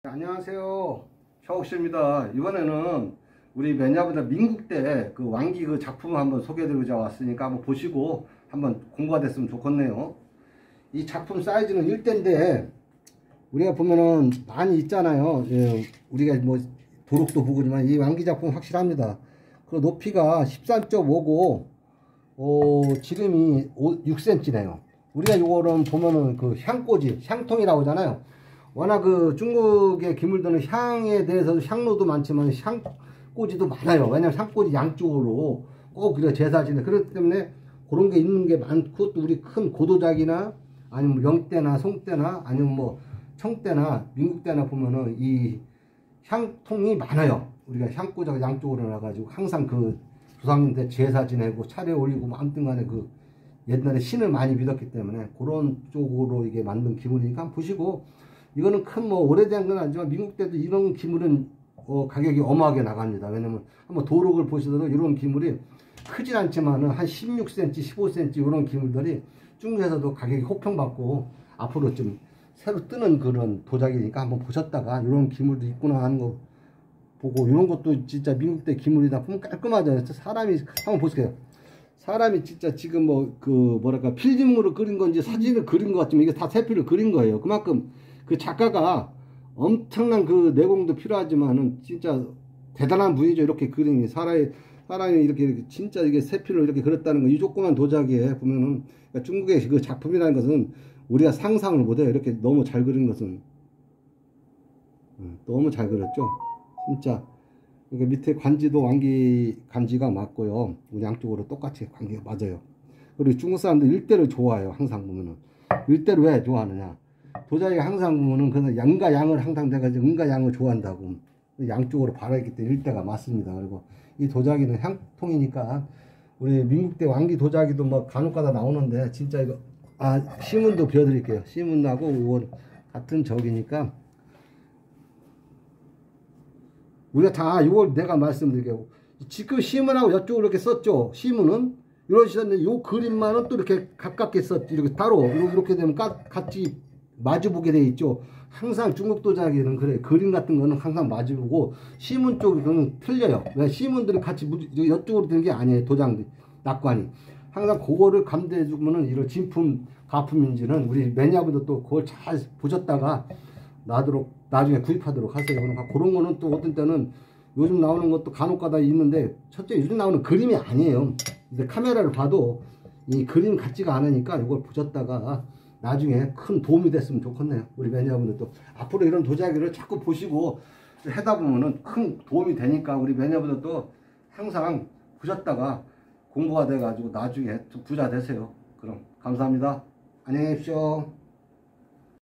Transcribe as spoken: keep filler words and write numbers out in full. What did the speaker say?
안녕하세요, 샤옥씨입니다. 이번에는 우리 매니아보다 민국대 그 왕기 그 작품을 한번 소개해드리고자 왔으니까 한번 보시고 한번 공부가 됐으면 좋겠네요. 이 작품 사이즈는 일 대인데 우리가 보면은 많이 있잖아요. 예, 우리가 뭐 도록도 보고지만 이 왕기 작품 확실합니다. 그 높이가 십삼 점 오고 어, 지름이 육 센티미터네요. 우리가 요거는 보면은 그 향꽂이, 향통이라고 하잖아요. 워낙 그 중국의 기물들은 향에 대해서도 향로도 많지만 향꽂이도 많아요. 왜냐면 향꽂이 양쪽으로 꼭 그래 제사지네. 그렇기 때문에 그런 게 있는 게 많고, 또 우리 큰 고도작이나 아니면 영대나 송대나 아니면 뭐 청대나 민국대나 보면은 이 향통이 많아요. 우리가 향꽂이가 양쪽으로 나가지고 항상 그 조상님들 제사 지내고 차례 올리고 뭐 아무튼 간에 그 옛날에 신을 많이 믿었기 때문에 그런 쪽으로 이게 만든 기물이니까 한번 보시고, 이거는 큰 뭐 오래된 건 아니지만 미국 때도 이런 기물은 어 가격이 어마하게 나갑니다. 왜냐면 한번 도록을 보시더라도 이런 기물이 크진 않지만은 한 십육 센티미터, 십오 센티미터 이런 기물들이 중국에서도 가격이 호평받고 앞으로 좀 새로 뜨는 그런 도자기니까 한번 보셨다가 이런 기물도 있구나 하는 거 보고, 이런 것도 진짜 미국 때 기물이다 보면 깔끔하잖아요. 사람이 한번 보세요. 사람이 진짜 지금 뭐 그 뭐랄까 필름으로 그린 건지 사진을 그린 것 같지만 이게 다 세필을 그린 거예요. 그만큼 그 작가가 엄청난 그 내공도 필요하지만은 진짜 대단한 분이죠. 이렇게 그림이 사람이 사람이 이렇게, 이렇게 진짜 이게 세필로 이렇게 그렸다는 거, 이 조그만 도자기에 보면은 그러니까 중국의 그 작품이라는 것은 우리가 상상을 못해요. 이렇게 너무 잘 그린 것은 너무 잘 그렸죠. 진짜 이게 밑에 관지도 왕기 간지가 맞고요. 우리 양쪽으로 똑같이 관계가 맞아요. 그리고 중국 사람들 일대를 좋아해요. 항상 보면은 일대를 왜 좋아하느냐? 도자기가 항상 보면은 그는 양과 양을 항상 돼가지고 음과 양을 좋아한다고 양쪽으로 바라기 때문에 일대가 맞습니다. 그리고 이 도자기는 향통이니까 우리 민국대 왕기 도자기도 뭐 간혹가다 나오는데 진짜 이거 아 시문도 비워드릴게요. 시문하고 같은 적이니까 우리가 다 이걸 내가 말씀드릴게요. 지금 시문하고 이쪽으로 이렇게 썼죠. 시문은 이런 식인데 요 그림만은 또 이렇게 가깝게 썼지. 이렇게 따로 이렇게 되면 같이 마주보게 돼 있죠. 항상 중국 도자기는 그래. 그림 같은 거는 항상 마주보고, 시문 쪽은 틀려요. 왜? 시문들은 같이 이쪽으로 되는 게 아니에요. 도장들, 낙관이. 항상 그거를 감대해 주면은 이런 진품, 가품인지는 우리 매니아분들 또 그걸 잘 보셨다가 나도록, 나중에 구입하도록 하세요. 그러니까 그런 거는 또 어떤 때는 요즘 나오는 것도 간혹가다 있는데, 첫째 요즘 나오는 그림이 아니에요. 근데 카메라를 봐도 이 그림 같지가 않으니까 이걸 보셨다가 나중에 큰 도움이 됐으면 좋겠네요. 우리 매니아분들도 앞으로 이런 도자기를 자꾸 보시고 하다 보면은 큰 도움이 되니까 우리 매니아분들도 항상 보셨다가 공부가 돼 가지고 나중에 부자 되세요. 그럼 감사합니다. 안녕히 계십시오.